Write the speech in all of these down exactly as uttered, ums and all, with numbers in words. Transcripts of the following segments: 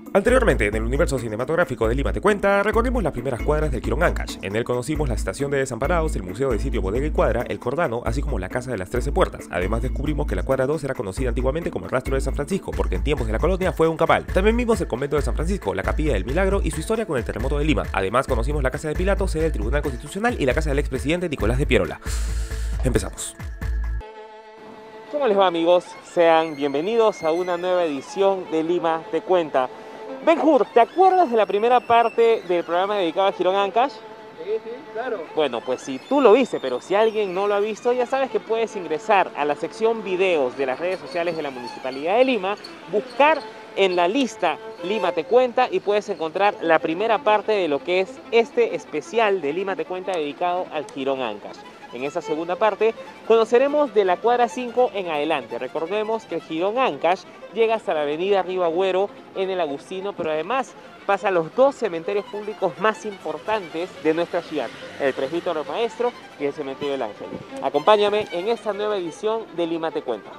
Anteriormente, en el universo cinematográfico de Lima Te Cuenta, recorrimos las primeras cuadras del Quirón Ancash. En él conocimos la estación de desamparados, el museo de sitio Bodega y Cuadra, el Cordano, así como la Casa de las Trece Puertas. Además descubrimos que la cuadra dos era conocida antiguamente como el Rastro de San Francisco, porque en tiempos de la colonia fue un cabal. También vimos el convento de San Francisco, la Capilla del Milagro y su historia con el terremoto de Lima. Además conocimos la Casa de Pilato, sede del Tribunal Constitucional, y la casa del expresidente Nicolás de Piérola. Empezamos. ¿Cómo les va, amigos? Sean bienvenidos a una nueva edición de Lima Te Cuenta. Ben-Hur, ¿te acuerdas de la primera parte del programa dedicado a Quirón Ancash? Sí, sí, claro. Bueno, pues si tú lo viste, pero si alguien no lo ha visto, ya sabes que puedes ingresar a la sección videos de las redes sociales de la Municipalidad de Lima, buscar en la lista Lima Te Cuenta y puedes encontrar la primera parte de lo que es este especial de Lima Te Cuenta dedicado al Quirón Ancash. En esa segunda parte conoceremos de la cuadra cinco en adelante. Recordemos que el Quirón Ancash llega hasta la avenida Río Agüero en el Agustino, pero además pasa a los dos cementerios públicos más importantes de nuestra ciudad, el Presbítero Maestro y el Cementerio del Ángel. Acompáñame en esta nueva edición de Lima Te Cuenta.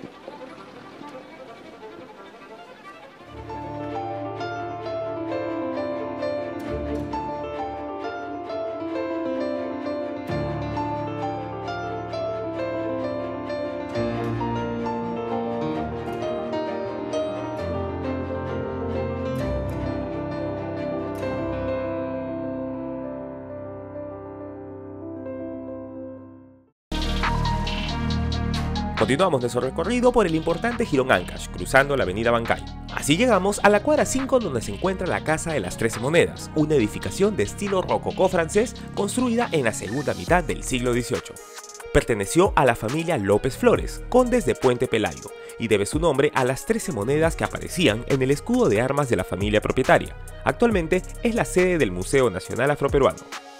Continuamos nuestro recorrido por el importante Quirón Ancash, cruzando la avenida Bancay. Así llegamos a la cuadra cinco, donde se encuentra la Casa de las Trece Monedas, una edificación de estilo rococó francés construida en la segunda mitad del siglo dieciocho. Perteneció a la familia López Flores, condes de Puente Pelayo, y debe su nombre a las trece monedas que aparecían en el escudo de armas de la familia propietaria. Actualmente es la sede del Museo Nacional Afroperuano.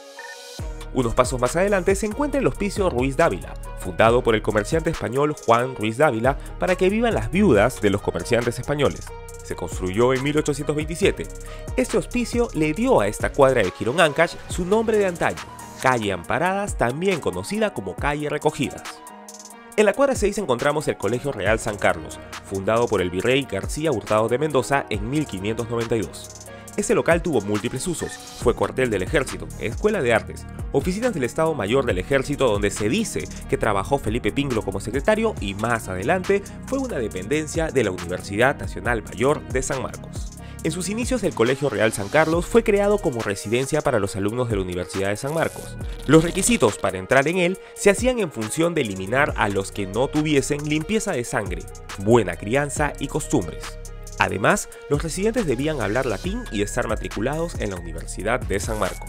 Unos pasos más adelante se encuentra el Hospicio Ruiz Dávila, fundado por el comerciante español Juan Ruiz Dávila para que vivan las viudas de los comerciantes españoles. Se construyó en mil ochocientos veintisiete. Este hospicio le dio a esta cuadra de Quirón Ancash su nombre de antaño, Calle Amparadas, también conocida como Calle Recogidas. En la cuadra seis encontramos el Colegio Real San Carlos, fundado por el virrey García Hurtado de Mendoza en mil quinientos noventa y dos. Este local tuvo múltiples usos, fue cuartel del ejército, escuela de artes, oficinas del Estado Mayor del Ejército donde se dice que trabajó Felipe Pinglo como secretario y más adelante fue una dependencia de la Universidad Nacional Mayor de San Marcos. En sus inicios el Colegio Real San Carlos fue creado como residencia para los alumnos de la Universidad de San Marcos. Los requisitos para entrar en él se hacían en función de eliminar a los que no tuviesen limpieza de sangre, buena crianza y costumbres. Además, los residentes debían hablar latín y estar matriculados en la Universidad de San Marcos.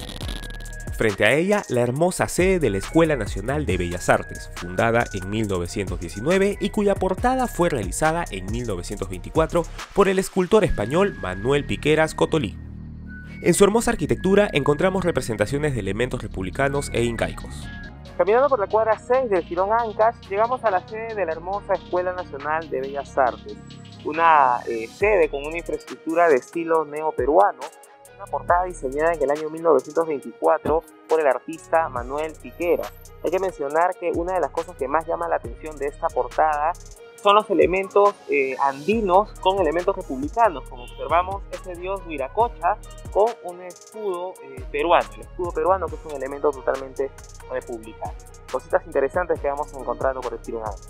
Frente a ella, la hermosa sede de la Escuela Nacional de Bellas Artes, fundada en mil novecientos diecinueve y cuya portada fue realizada en mil novecientos veinticuatro por el escultor español Manuel Piqueras Cotolí. En su hermosa arquitectura encontramos representaciones de elementos republicanos e incaicos. Caminando por la cuadra seis del Quirón Ancash, llegamos a la sede de la hermosa Escuela Nacional de Bellas Artes. Una eh, sede con una infraestructura de estilo neoperuano, una portada diseñada en el año mil novecientos veinticuatro por el artista Manuel Piqueras. Hay que mencionar que una de las cosas que más llama la atención de esta portada son los elementos eh, andinos con elementos republicanos. Como observamos, ese dios Huiracocha con un escudo eh, peruano, el escudo peruano que es un elemento totalmente republicano. Cositas interesantes que vamos encontrando por el Quirón Ancash.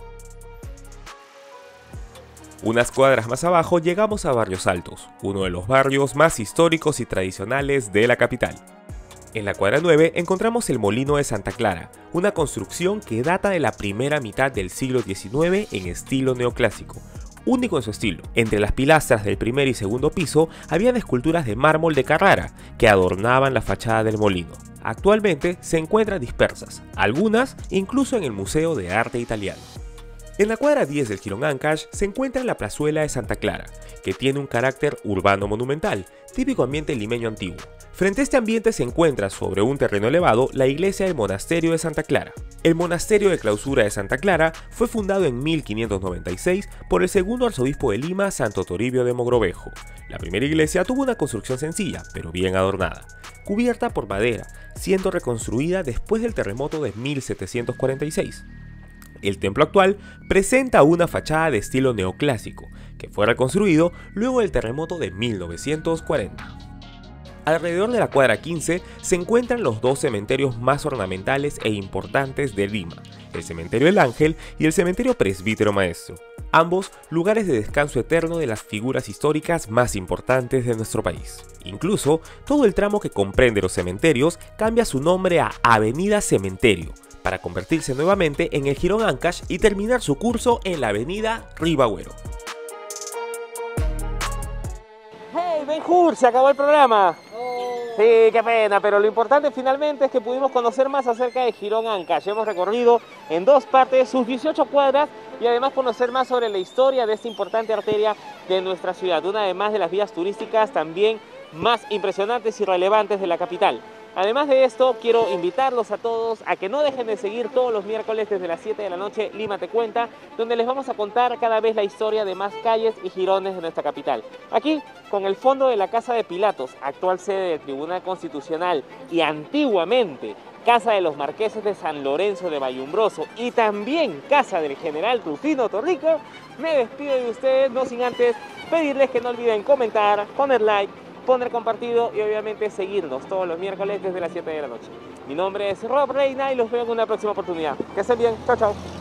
Unas cuadras más abajo llegamos a Barrios Altos, uno de los barrios más históricos y tradicionales de la capital. En la cuadra nueve encontramos el Molino de Santa Clara, una construcción que data de la primera mitad del siglo diecinueve en estilo neoclásico, único en su estilo. Entre las pilastras del primer y segundo piso habían esculturas de mármol de Carrara que adornaban la fachada del molino. Actualmente se encuentran dispersas, algunas incluso en el Museo de Arte Italiano. En la cuadra diez del Quirón Ancash se encuentra la plazuela de Santa Clara, que tiene un carácter urbano monumental, típico ambiente limeño antiguo. Frente a este ambiente se encuentra sobre un terreno elevado la iglesia del Monasterio de Santa Clara. El Monasterio de Clausura de Santa Clara fue fundado en mil quinientos noventa y seis por el segundo arzobispo de Lima, Santo Toribio de Mogrovejo. La primera iglesia tuvo una construcción sencilla, pero bien adornada, cubierta por madera, siendo reconstruida después del terremoto de mil setecientos cuarenta y seis. El templo actual presenta una fachada de estilo neoclásico, que que fue reconstruido luego del terremoto de mil novecientos cuarenta. Alrededor de la cuadra quince se encuentran los dos cementerios más ornamentales e importantes de Lima, el Cementerio El Ángel y el Cementerio Presbítero Maestro, ambos lugares de descanso eterno de las figuras históricas más importantes de nuestro país. Incluso, todo el tramo que comprende los cementerios cambia su nombre a Avenida Cementerio, para convertirse nuevamente en el Jirón Ancash y terminar su curso en la Avenida Ribagüero. ¡Hey, Ben-Hur! Se acabó el programa. Sí, qué pena, pero lo importante finalmente es que pudimos conocer más acerca de Jirón Ancash. Hemos recorrido en dos partes sus dieciocho cuadras y además conocer más sobre la historia de esta importante arteria de nuestra ciudad, una además de las vías turísticas también más impresionantes y relevantes de la capital. Además de esto, quiero invitarlos a todos a que no dejen de seguir todos los miércoles desde las siete de la noche Lima Te Cuenta, donde les vamos a contar cada vez la historia de más calles y jirones de nuestra capital. Aquí, con el fondo de la Casa de Pilatos, actual sede del Tribunal Constitucional y antiguamente Casa de los Marqueses de San Lorenzo de Vallumbroso y también Casa del General Rufino Torrico, me despido de ustedes, no sin antes pedirles que no olviden comentar, poner like, poner compartido y obviamente seguirnos todos los miércoles desde las siete de la noche. Mi nombre es Rob Reina y los veo en una próxima oportunidad. Que estén bien. Chao, chao.